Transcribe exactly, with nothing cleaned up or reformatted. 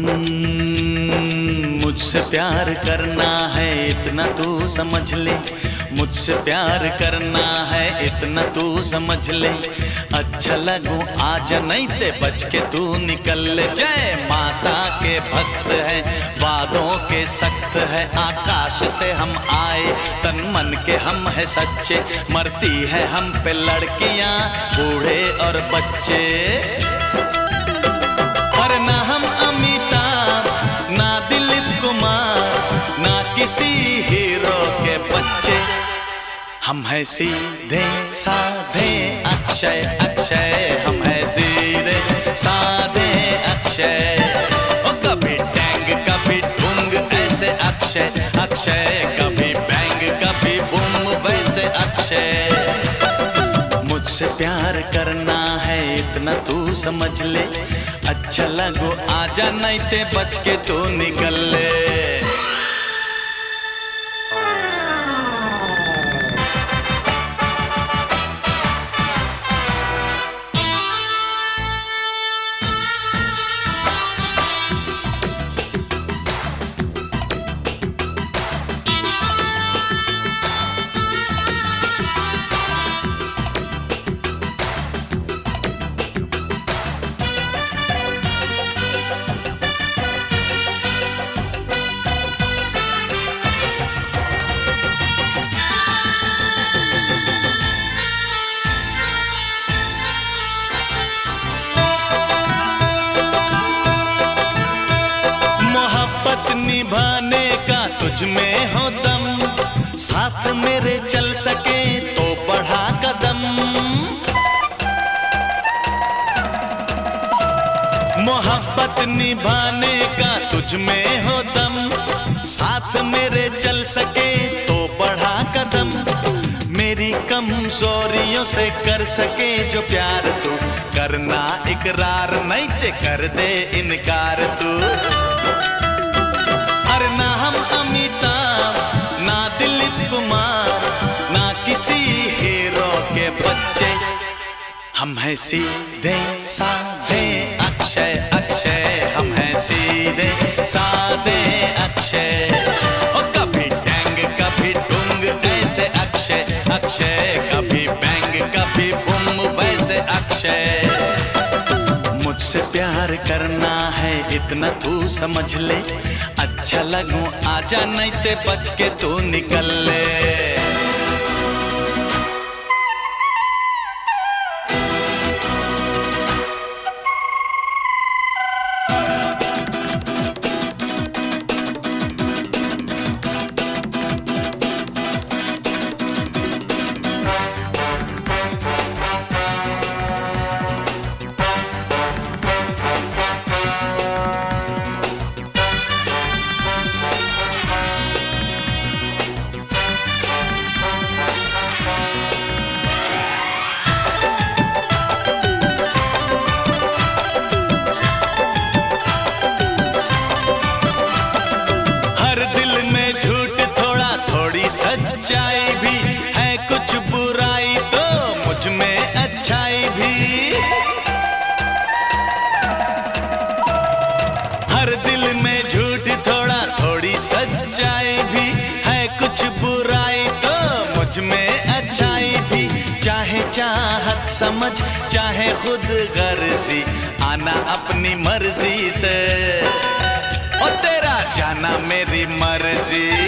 मुझसे प्यार करना है इतना तू समझ ले, मुझसे प्यार करना है इतना तू समझ ले। अच्छा लगूं आजा नहीं ते बच के तू निकल ले। जय माता के भक्त है, वादों के सख्त है, आकाश से हम आए तन मन के हम है सच्चे। मरती है हम पे लड़कियां बूढ़े और बच्चे, पर ना हम अमिताभ ना दिलीप कुमार ना किसी हीरो के बच्चे। हम है सीधे साधे अक्षय अक्षय, हम है सीधे साधे अक्षय। ओ कभी टैंग कभी ढूंग ऐसे अक्षय अक्षय, कभी बैंग कभी बूम वैसे अक्षय। मुझसे प्यार करना है इतना तू समझ ले। अच्छा लगो आजा नहीं ते बच के तू निकल ले। निभाने का तुझ में हो दम, साथ मेरे चल सके तो बढ़ा कदम। मोहब्बत निभाने का तुझ में हो दम, साथ मेरे चल सके तो बढ़ा कदम। मेरी कमजोरियों से कर सके जो प्यार तू, करना इकरार नहीं ते कर दे इनकार तू। अरे ना हम अमिताभ ना दिलीप कुमार ना किसी हीरो के बच्चे। हम हैं सीधे साधे अक्षय अक्षय, हम हैं सीधे साधे अक्षय। ओ कभी टैंग कभी डूंग ऐसे अक्षय अक्षय, कभी बैंग कभी बूम वैसे अक्षय। मुझसे प्यार करना है इतना तू समझ ले। अच्छा लगूं आजा नहीं ते बच के तू निकल ले। सच्चाई भी है कुछ बुराई तो मुझ में अच्छाई भी। हर दिल में झूठ थोड़ा थोड़ी सच्चाई भी है कुछ बुराई तो मुझ में अच्छाई भी। चाहे चाहत समझ चाहे खुद गर्जी, आना अपनी मर्जी से और तेरा जाना मेरी मर्जी।